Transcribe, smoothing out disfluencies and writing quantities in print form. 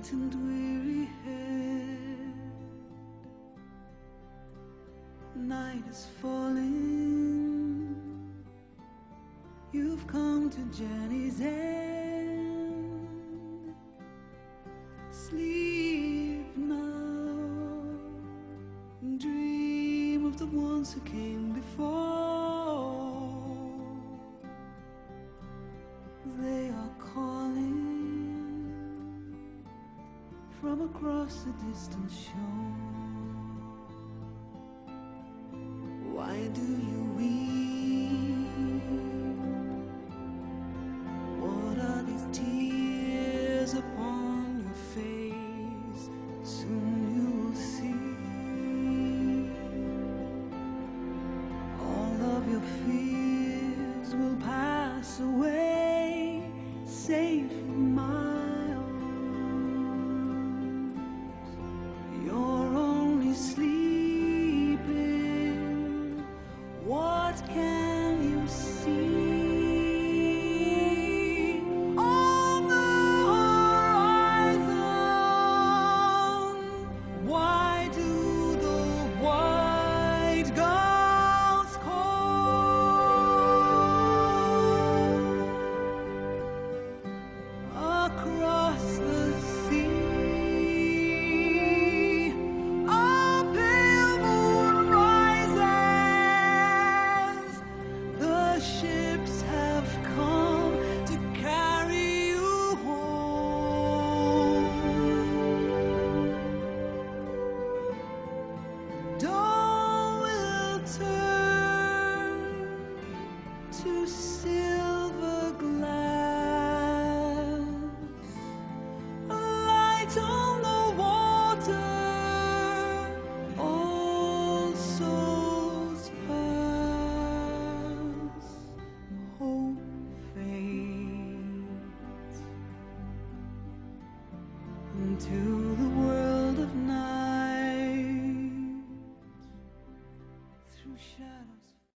faint and weary head. Night is falling, you've come to journey's end. Sleep now, dream of the ones who came before. They are calling from across the distant shore. Why do you weep? What are these tears upon your face? Soon you will see all of your fears will pass away, safe in my arms. You're only sleeping. What can you see? On the horizon, why do the white gulls call? Across the sea, a pale moon rises. The ships have come to carry you home. Dawn will turn to silver glass, a light on the water, all souls pass, hope fades into